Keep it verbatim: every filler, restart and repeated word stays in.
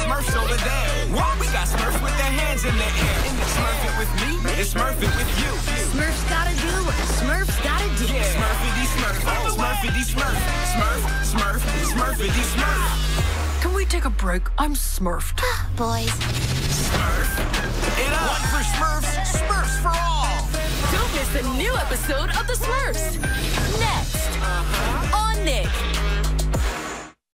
Smurfs over there. What? We got Smurfs with their hands in the air. And it's Smurf it with me, it's Smurf it with you. Smurfs gotta do what Smurfs gotta do. Yeah. Smurfity Smurf, Smurfity Smurf, Smurf, Smurf, Smurfity Smurf. Can we take a break? I'm smurfed. Boys. Smurf it up. One for Smurfs, Smurfs for all. Don't miss a new episode of The Smurfs. Next on Nick.